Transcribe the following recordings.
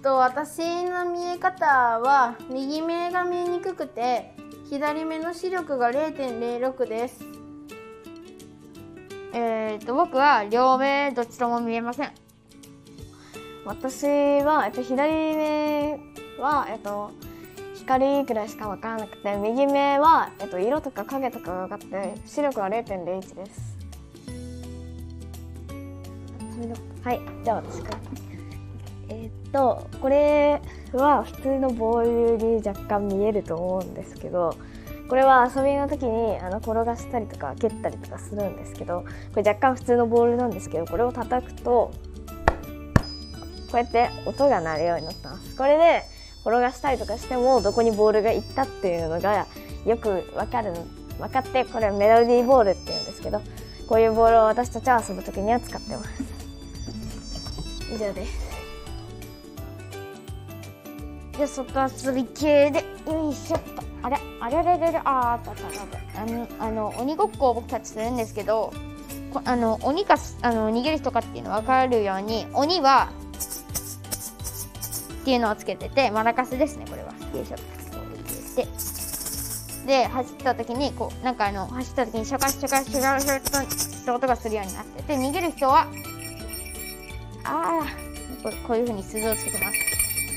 私の見え方は右目が見えにくくて左目の視力が 0.06 です。 僕は両目どっちとも見えません。 私は、左目は、光くらいしか分からなくて、右目は、色とか影とかが分かって視力は 0.01 です。はい、じゃあ私から。これは普通のボールに若干見えると思うんですけど、これは遊びの時に転がしたりとか蹴ったりとかするんですけど、これ若干普通のボールなんですけど、これを叩くとこうやって音が鳴るようになってます。これで転がしたりとかしてもどこにボールが行ったっていうのがよく分かって、これメロディーボールっていうんですけど、こういうボールを私たちは遊ぶ時には使ってます。以上です。 じゃあ外遊び系でよいしょっと。あれ鬼ごっこを僕たちするんですけど、鬼か逃げる人かっていうの分かるように、鬼はっていうのをつけてて、マラカスですね、これは。よいしょっと入れて、で走った時に走った時にシャカシャカシャカシャカって音がするようになってて、逃げる人はこういう風に鈴をつけてます。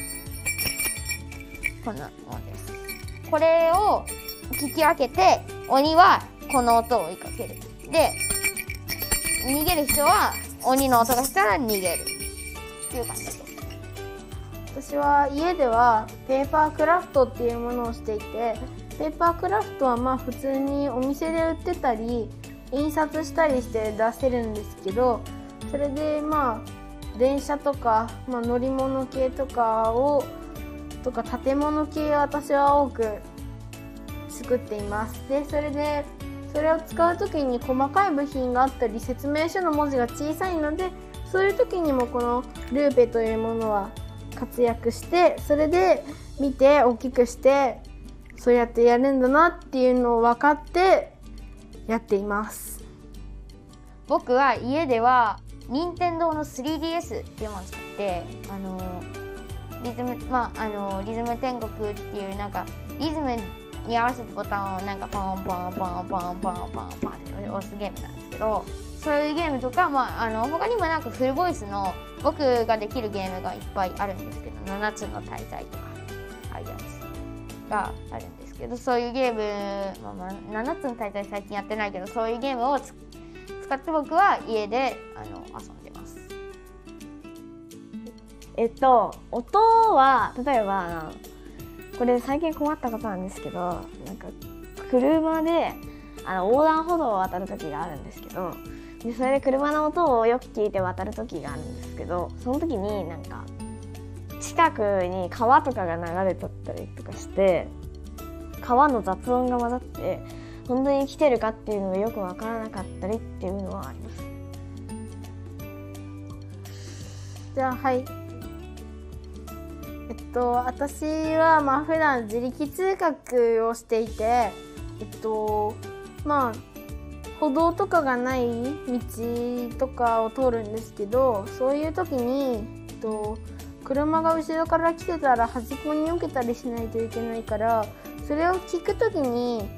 こんなものです。これを聞き分けて、鬼はこの音を追いかける。で、逃げる人は鬼の音がしたら逃げるっていう感じです。 私は家ではペーパークラフトっていうものをしていて、ペーパークラフトは普通にお店で売ってたり印刷したりして出せるんですけど、それで電車とか、乗り物系とか建物系を私は多く作っています。で、それを使う時に細かい部品があったり説明書の文字が小さいので、そういう時にもこのルーペというものは活躍して、それで見て大きくしてそうやってやるんだなっていうのを分かってやっています。 僕は家では任天堂の 3DS っていうものを使ってリズム天国っていうリズムに合わせてボタンをポンポンポンポンポンポンポンって押すゲームなんですけど、そういうゲームとか、他にもフルボイスの僕ができるゲームがいっぱいあるんですけど、7つの大罪とかああいうやつがあるんですけど、そういうゲーム、7つの大罪最近やってないけど、そういうゲームを使って僕は家で遊んでます。 音は例えばこれ最近困ったことなんですけど、車で横断歩道を渡る時があるんですけど、でそれで車の音をよく聞いて渡る時があるんですけど、その時に近くに川とかが流れとったりとかして、川の雑音が混ざって本当に来てるかっていうのがよくわからなかったりっていうのはあります。 じゃあはい。私は普段自力通学をしていて、歩道とかがない道とかを通るんですけど、そういう時に車が後ろから来てたら端っこに避けたりしないといけないから、それを聞く時に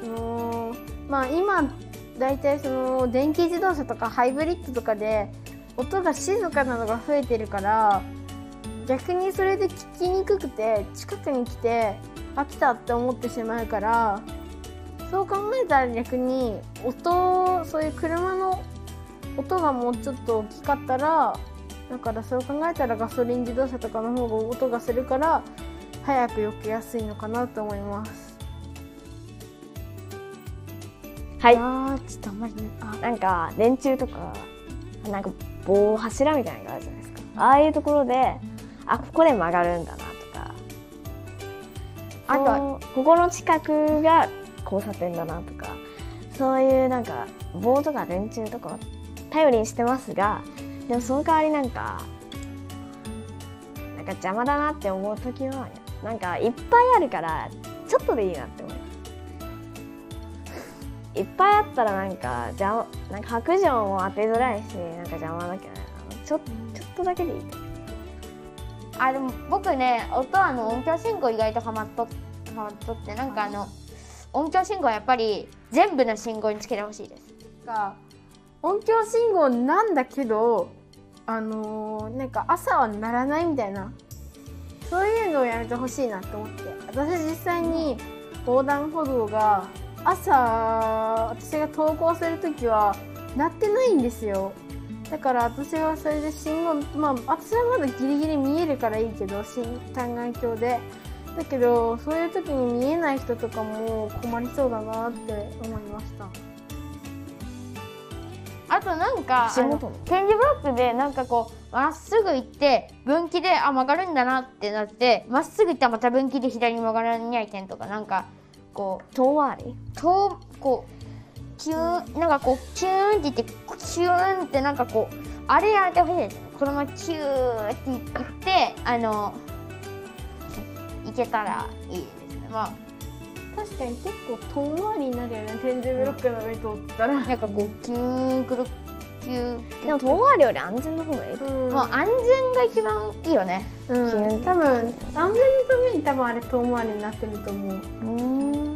今だいたい電気自動車とかハイブリッドとかで音が静かなのが増えてるから、逆にそれで聞きにくくて近くに来て飽きたって思ってしまうから、そう考えたら逆にそういう車の音がもうちょっと大きかったら、だからそう考えたらガソリン自動車とかの方が音がするから早く避けやすいのかなと思います。 はい。 ちょっとあんまり電柱とか棒柱みたいなのがあるじゃないですか。ああいうところでここで曲がるんだなとか、あとはここの近くが交差点だなとか、そういう棒とか電柱とかを頼りにしてますが、でもその代わり邪魔だなって思う時はいっぱいあるからちょっとでいいなって思います。いっぱいあったら白状も当てづらいし邪魔だけど、ちょっとだけでいいと。 でも僕ね、音音響信号意外とハマっとってなんか音響信号はやっぱり全部の信号につけてほしいです。 音響信号なんだけどなんか朝は鳴らないみたいな、そういうのをやめてほしいなと思って。私実際に横断歩道が朝私が登校するときは鳴ってないんですよ。だから私はそれで信号、私はまだギリギリ見えるからいいけど、単眼鏡で。だけどそういう時に見えない人とかも困りそうだなって思いました。 あとなんか点字ブロックでなんかこうまっすぐ行って分岐で曲がるんだなってなって、まっすぐ行ったらまた分岐で左に曲がらにゃいけんとか、なんかこう遠回りこうキューン、なんかこうキューンって言ってキューンってなんかこうあれやめてほしいです。このままキューって言っていけたらいいですね。 確かに結構遠回りになるよね、点字ブロックの上通ったら。 なんかこうキューンくるキュー。 でも遠回りより安全の方がいい。 安全が一番いいよね。 多分安全のためにあれ遠回りになってると思う。